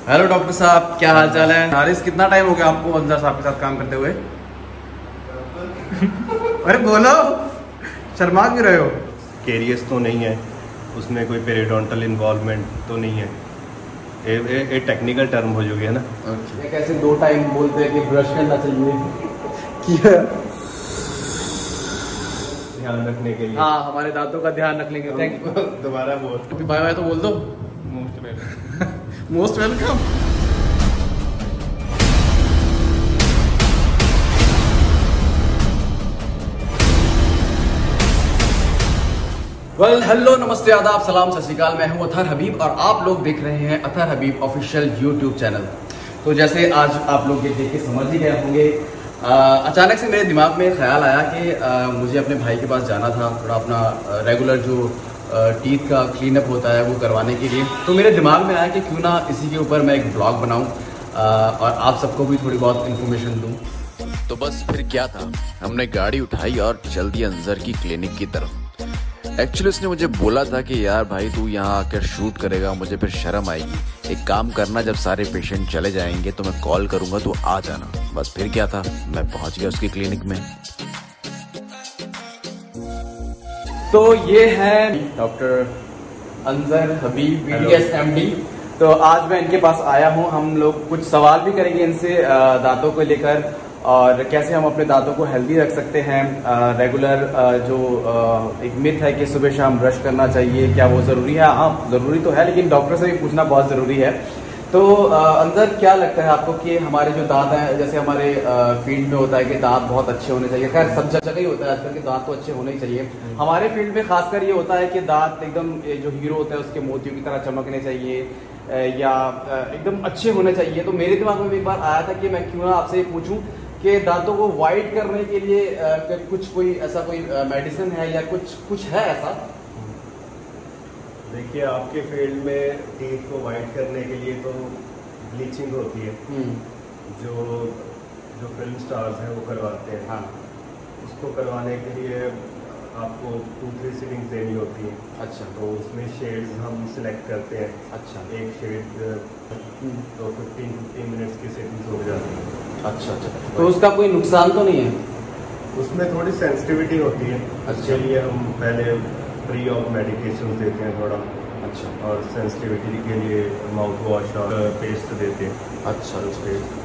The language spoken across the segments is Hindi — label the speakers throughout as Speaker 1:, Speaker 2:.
Speaker 1: हेलो डॉक्टर साहब, क्या हाल चाल है? हारिस, कितना टाइम हो गया आपको अंजर साहब के साथ काम करते हुए? अरे बोलो, शर्मा क्यों रहे हो?
Speaker 2: केरियस तो नहीं है उसमें, कोई पेरिडोंटल इन्वॉल्वमेंट तो नहीं है। ये टेक्निकल टर्म हो जाएगी है ना।
Speaker 1: एक ऐसे 2 टाइम बोलते हैं कि ब्रश करना चाहिए
Speaker 2: ध्यान रखने के लिए।
Speaker 1: हाँ, हमारे दांतों का ध्यान रखने के लिए। Thank you.
Speaker 2: दोबारा बोल,
Speaker 1: बाय बाय तो बोल दो।
Speaker 2: Most welcome.
Speaker 1: Most welcome. Hello, नमस्ते, आदाब, सलाम, सत श्री अकाल। मैं हूं अतहर हबीब और आप लोग देख रहे हैं Athar Habib official YouTube channel. तो जैसे आज आप लोग ये देख के समझ ही गए होंगे, अचानक से मेरे दिमाग में ख्याल आया कि मुझे अपने भाई के पास जाना था, थोड़ा अपना रेगुलर जो टीथ का क्लीनअप होता है वो करवाने के लिए। तो मेरे दिमाग में आया कि क्यों ना इसी के ऊपर मैं एक ब्लॉग बनाऊं और आप सबको भी थोड़ी बहुत इन्फॉर्मेशन दूं।
Speaker 3: तो बस फिर क्या था, हमने गाड़ी उठाई और चल दी अंजर की क्लिनिक की तरफ। एक्चुअली उसने मुझे बोला था कि यार भाई तू यहाँ आकर शूट करेगा, मुझे फिर शर्म आएगी। एक काम करना, जब सारे पेशेंट चले जाएंगे तो मैं कॉल करूंगा, तो आ जाना। बस फिर क्या था, मैं पहुंच गया उसकी क्लिनिक में।
Speaker 1: तो ये है doctor Anjar Habib, BDS MD। तो आज मैं इनके पास आया हूँ। हम लोग कुछ सवाल भी करेंगे इनसे दांतों को लेकर और कैसे हम अपने दांतों को हेल्दी रख सकते हैं। रेगुलर जो एक मिथ है कि सुबह शाम ब्रश करना चाहिए, क्या वो जरूरी है? हाँ, जरूरी तो है, लेकिन डॉक्टर से भी पूछना बहुत जरूरी है। तो अंदर क्या लगता है आपको कि हमारे जो दांत हैं, जैसे हमारे फील्ड में होता है कि दांत बहुत अच्छे होने चाहिए, खैर सब जगह ही होता है आजकल के दांत तो अच्छे होने ही चाहिए। हमारे फील्ड में खासकर ये होता है कि दांत एकदम जो हीरो होता है उसके मोतियों की तरह चमकने चाहिए या एकदम अच्छे होने चाहिए। तो मेरे दिमाग में भी एक बार आया था कि मैं क्यों ना आपसे पूछूं कि दांतों को वाइट करने के लिए कुछ कोई ऐसा कोई मेडिसिन है या कुछ है ऐसा?
Speaker 2: देखिए, आपके फील्ड में टीथ को वाइट करने के लिए तो ब्लीचिंग होती है, जो फिल्म स्टार्स हैं वो करवाते हैं।
Speaker 1: हाँ,
Speaker 2: उसको करवाने के लिए आपको 2-3 सीटिंग्स देनी होती है।
Speaker 1: अच्छा।
Speaker 2: तो उसमें शेड्स हम सिलेक्ट करते हैं।
Speaker 1: अच्छा।
Speaker 2: एक शेड तो 15 मिनट्स की सेटिंग्स हो जाती है।
Speaker 1: अच्छा अच्छा। तो उसका कोई नुकसान तो नहीं है?
Speaker 2: उसमें थोड़ी सेंसिटिविटी होती है। इसके लिए हम पहले फ्री ऑफ मेडिकेशन देते हैं थोड़ा।
Speaker 1: अच्छा।
Speaker 2: और सेंसिटिविटी के लिए माउथ वॉश और पेस्ट देते हैं।
Speaker 1: अच्छा।
Speaker 2: पेस्ट।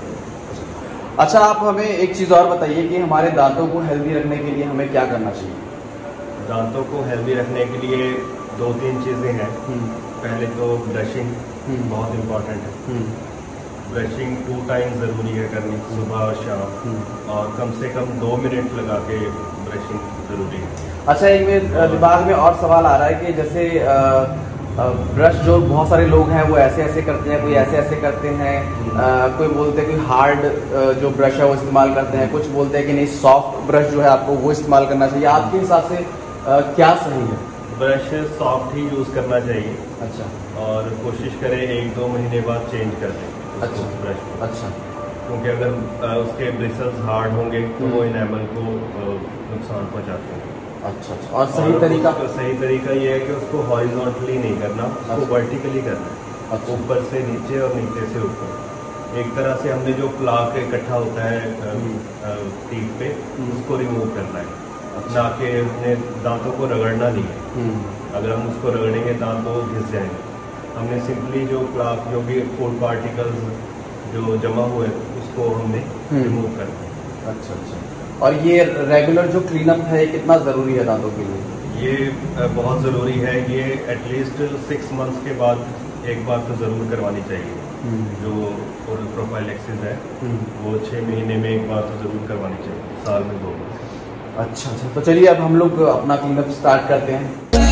Speaker 1: अच्छा, आप हमें एक चीज़ और बताइए कि हमारे दांतों को हेल्दी रखने के लिए हमें क्या करना चाहिए?
Speaker 2: दांतों को हेल्दी रखने के लिए 2-3 चीज़ें हैं। पहले तो ब्रशिंग बहुत इम्पोर्टेंट है। ब्रशिंग 2 टाइम ज़रूरी है करनी, सुबह और शाम, और कम से कम 2 मिनट लगा के ब्रशिंग ज़रूरी है।
Speaker 1: अच्छा, एक मेरे दिमाग में और सवाल आ रहा है कि जैसे ब्रश जो बहुत सारे लोग हैं वो ऐसे ऐसे करते हैं, कोई ऐसे ऐसे करते हैं, कोई बोलते हैं कि हार्ड जो ब्रश है वो इस्तेमाल करते हैं, कुछ बोलते हैं कि नहीं सॉफ्ट ब्रश जो है आपको वो इस्तेमाल करना चाहिए। आपके हिसाब से क्या सही है?
Speaker 2: ब्रश सॉफ्ट ही यूज़ करना चाहिए।
Speaker 1: अच्छा।
Speaker 2: और कोशिश करें 1-2 महीने बाद चेंज कर दें।
Speaker 1: अच्छा।
Speaker 2: ब्रश।
Speaker 1: अच्छा।
Speaker 2: क्योंकि अगर उसके ब्रिसल्स हार्ड होंगे तो वो इनेमल को नुकसान पहुंचाते हैं।
Speaker 1: अच्छा अच्छा। और सही
Speaker 2: तरीका ये है कि उसको हॉरिजॉन्टली नहीं करना, उसको वर्टिकली करना है।
Speaker 1: अच्छा।
Speaker 2: ऊपर से नीचे और नीचे से ऊपर। एक तरह से हमने जो प्लाक इकट्ठा होता है टीथ पे, उसको रिमूव करना है। ना कि अपने दांतों को रगड़ना नहीं है। अगर हम उसको रगड़ेंगे दांत तो घिस जाएंगे। हमने सिंपली जो प्लाक, जो भी फूड पार्टिकल्स जो जमा हुए उसको हमने रिमूव करना है।
Speaker 1: अच्छा अच्छा। और ये रेगुलर जो क्लीनअप है कितना जरूरी है दांतों के लिए?
Speaker 2: ये बहुत ज़रूरी है। ये एटलीस्ट 6 मंथ्स के बाद एक बार तो ज़रूर करवानी चाहिए। जो ओरल प्रोफाइलेक्सिस है वो 6 महीने में एक बार तो ज़रूर करवानी चाहिए, साल में 2 बार।
Speaker 1: अच्छा अच्छा। तो चलिए अब हम लोग अपना क्लीनअप स्टार्ट करते हैं।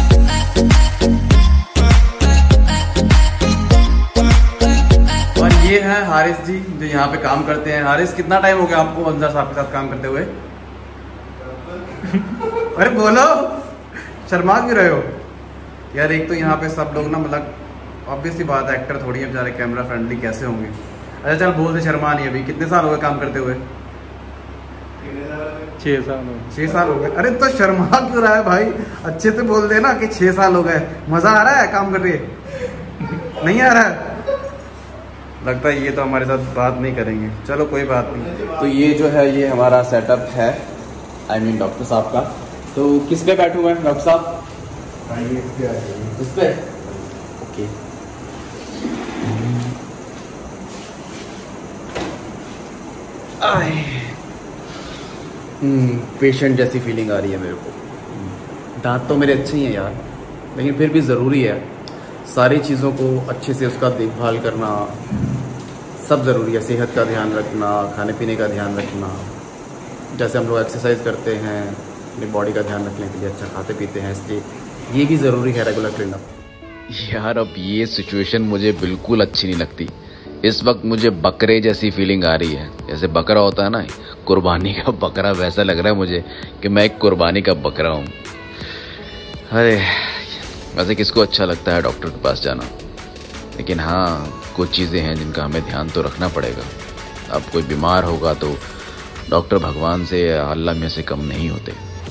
Speaker 1: और ये है हारिस जी जो यहाँ पे काम करते हैं। हारिस, कितना टाइम हो गया आपको अंजर साहब के साथ काम करते हुए? अरे बोलो, शर्मा क्यों रहे हो यार? एक तो यहाँ पे सब लोग ना, मतलब ऑब्वियसली बात है, एक्टर थोड़ी है बेचारे, कैमरा फ्रेंडली कैसे होंगे? अच्छा चल बोल दे, शर्मा नहीं। अभी कितने साल हो गए काम करते हुए? 6 साल हो गए। अरे तो शर्मा क्यों रहा है भाई? अच्छे से बोल देना कि 6 साल हो गए। मजा आ रहा है काम कर रही है? नहीं आ रहा है? लगता है ये तो हमारे साथ बात नहीं करेंगे, चलो कोई बात नहीं। तो ये जो है ये हमारा सेटअप है, आई मीन डॉक्टर साहब का। तो किस पे बैठूँ मैं डॉक्टर साहब? इस पे? ओके। पेशेंट जैसी फीलिंग आ रही है मेरे को। दांत तो मेरे अच्छे ही हैं यार, लेकिन फिर भी ज़रूरी है सारी चीज़ों को अच्छे से उसका देखभाल करना, सब ज़रूरी है। सेहत का ध्यान रखना, खाने पीने का ध्यान रखना, जैसे हम लोग एक्सरसाइज करते हैं अपनी बॉडी का ध्यान रखने के लिए, अच्छा खाते पीते हैं, इसलिए ये भी ज़रूरी है रेगुलर क्लीनअप।
Speaker 3: यार अब ये सिचुएशन मुझे बिल्कुल अच्छी नहीं लगती। इस वक्त मुझे बकरे जैसी फीलिंग आ रही है, जैसे बकरा होता है ना, कुर्बानी का बकरा, वैसा लग रहा है मुझे कि मैं एक कुर्बानी का बकरा हूँ। अरे वैसे किसको अच्छा लगता है डॉक्टर के पास जाना, लेकिन हाँ कुछ चीज़ें हैं जिनका हमें ध्यान तो रखना पड़ेगा। अब कोई बीमार होगा तो डॉक्टर भगवान से या अल्लाह में से कम नहीं होते।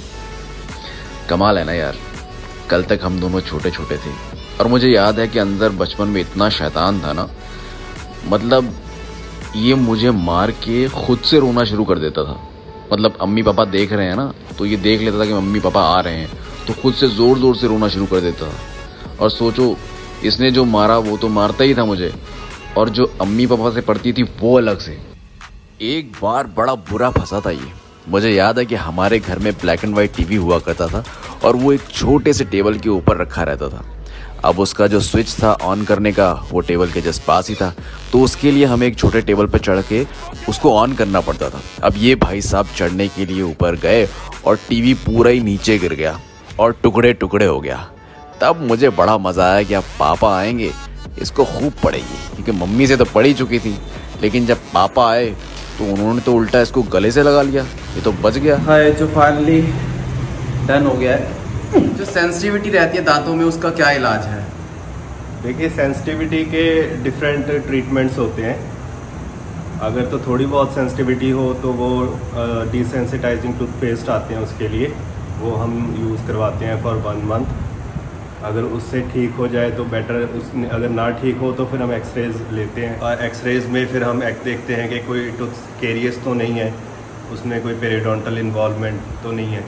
Speaker 3: कमाल है ना यार, कल तक हम दोनों छोटे छोटे थे और मुझे याद है कि अंदर बचपन में इतना शैतान था ना, मतलब ये मुझे मार के खुद से रोना शुरू कर देता था। मतलब अम्मी पापा देख रहे हैं ना, तो ये देख लेता था कि मम्मी पापा आ रहे हैं तो खुद से ज़ोर ज़ोर से रोना शुरू कर देता था। और सोचो इसने जो मारा वो तो मारता ही था मुझे, और जो अम्मी पापा से पड़ती थी वो अलग से। एक बार बड़ा बुरा फंसा था ये। मुझे याद है कि हमारे घर में ब्लैक एंड वाइट टीवी हुआ करता था और वो एक छोटे से टेबल के ऊपर रखा रहता था। अब उसका जो स्विच था ऑन करने का वो टेबल के जस्ट पास ही था, तो उसके लिए हमें एक छोटे टेबल पर चढ़ के उसको ऑन करना पड़ता था। अब ये भाई साहब चढ़ने के लिए ऊपर गए और टीवी पूरा ही नीचे गिर गया और टुकड़े टुकड़े हो गया। तब मुझे बड़ा मज़ा आया कि अब पापा आएंगे इसको खूब पड़ेगी, क्योंकि मम्मी से तो पड़ ही चुकी थी, लेकिन जब पापा आए तो उन्होंने तो उल्टा इसको गले से लगा लिया, ये तो बच गया।
Speaker 1: हाय जो फाइनली डन हो गया है। जो सेंसिटिविटी रहती है दांतों में उसका क्या इलाज है?
Speaker 2: देखिए सेंसिटिविटी के डिफरेंट ट्रीटमेंट्स होते हैं। अगर तो थोड़ी बहुत सेंसिटिविटी हो तो वो डिसेंसिटाइजिंग टूथपेस्ट आते हैं, उसके लिए वो हम यूज़ करवाते हैं फॉर 1 मंथ। अगर उससे ठीक हो जाए तो बेटर, उसने अगर ना ठीक हो तो फिर हम एक्सरेज लेते हैं और एक्सरेज में फिर हम देखते हैं कि कोई टूथ केरियस तो नहीं है, उसमें कोई पेरिडोंटल इन्वॉल्वमेंट तो नहीं है।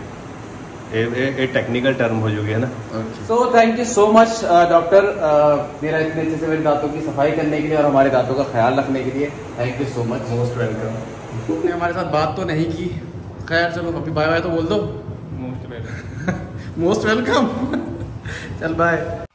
Speaker 2: एक टेक्निकल टर्म हो जाएगी, है ना।
Speaker 1: So thank you so much doctor, मेरा इतने अच्छे से मेरे दांतों की सफाई करने के लिए और हमारे दांतों का ख्याल रखने के लिए thank you so much.
Speaker 2: Most welcome.
Speaker 1: तुमने हमारे साथ बात तो नहीं की, खैर चलो अभी बाय बाय तो बोल दो।
Speaker 2: Most welcome.
Speaker 1: Most welcome. चल बाय।